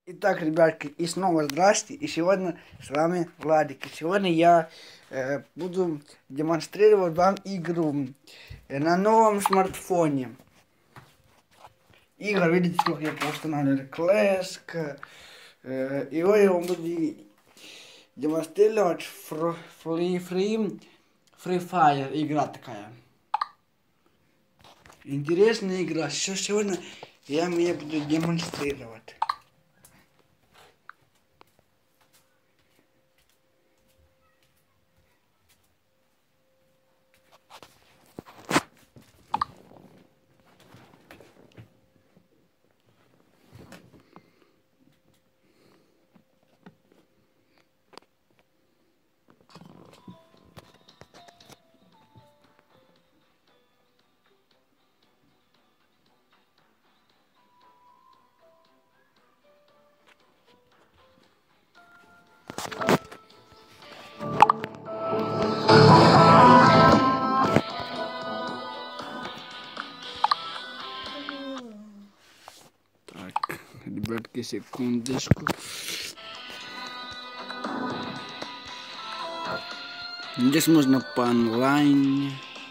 Итак, ребятки, и снова здрасте. И сегодня с вами Владик. И сегодня я буду демонстрировать вам игру на новом смартфоне. Игра, видите, сколько я поустанавливал. Classic. И я вам буду демонстрировать Free Fire. Игра такая. Интересная игра. Сегодня я мне буду демонстрировать. Так, ребятки, секундочку. Здесь можно по онлайн.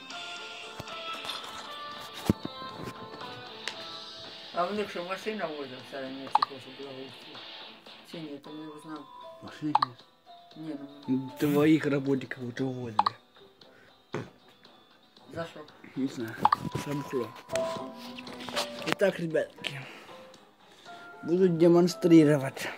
А в них що машина возить, зараз не хоче благоустрій. Чи ні, то не узнав. Машины. Ні, ну, Твоих работников уже уволили. за що? Не знаю, забухло. Итак, ребятки, буду демонстрировать.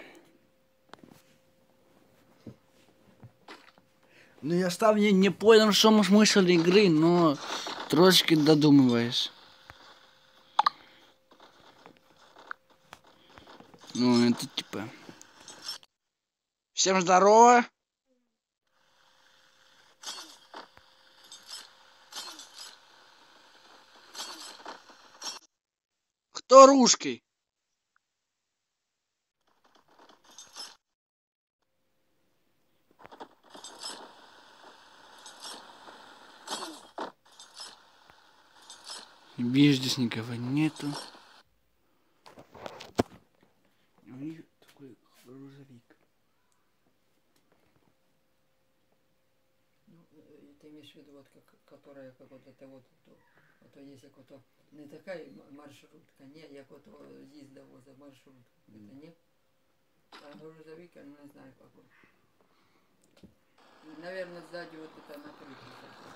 Ну, я сам не понял, что смысл игры, но трошки додумываешь. Ну, это типа... Всем здорово! Кто русский? Видишь, здесь никого нету. У них такой грузовик. Ну, ти маєш в виду, вот, которая, как вот это вот, то есть, как вот, не такая маршрутка, не, як вот їзда воза маршрутка, это не, а грузовик, я не знаю, какой. Наверное, сзади вот это накрыто.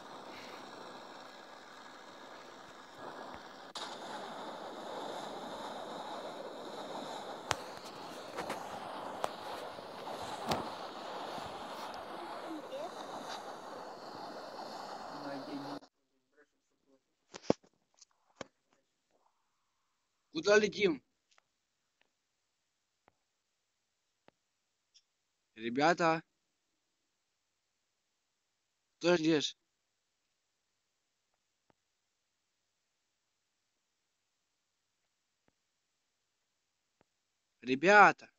Куда летим? Ребята? Кто здесь? Ребята?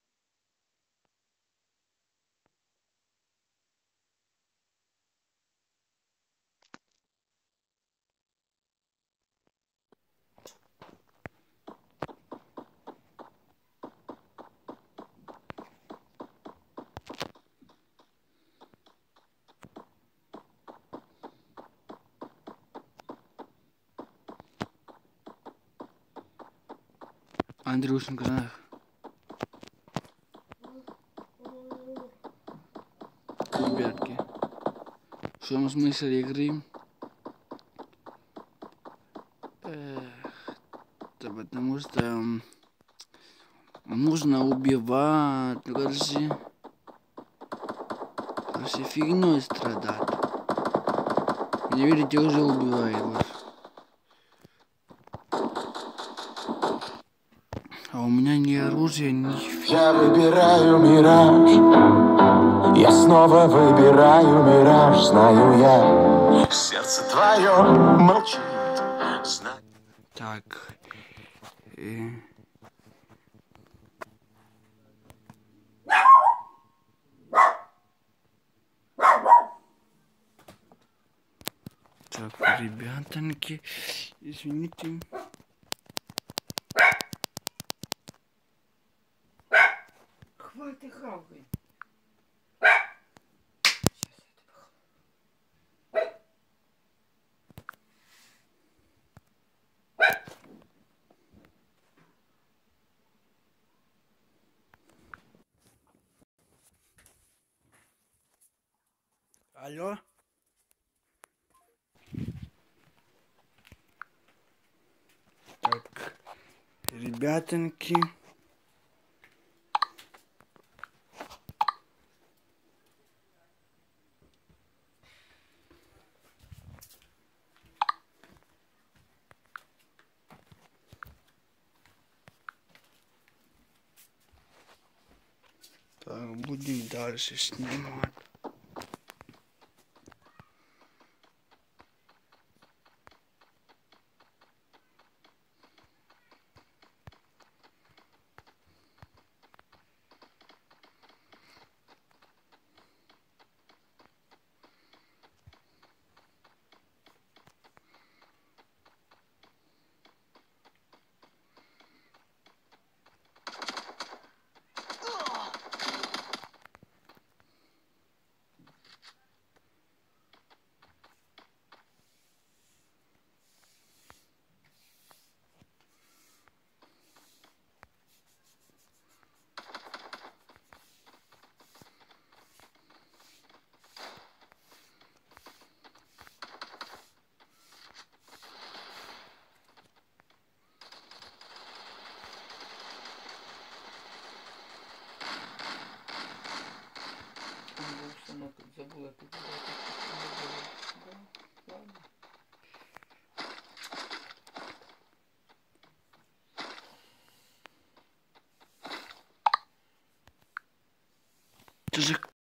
Андрюшенька, знаешь? Ребятки, в чем смысл игры? Да потому что нужно убивать, короче, фигней страдать. Не видите, уже убиваю вас. А у меня ни оружия, ни фиг. Я выбираю мираж. Я снова выбираю мираж, знаю я. Сердце твое молчит. Так. Так, ребятоньки, извините. хватит хавкай. Алло? Так, ребятоньки. Так, будем дальше снимать. Забыла ты. Ладно. Ты же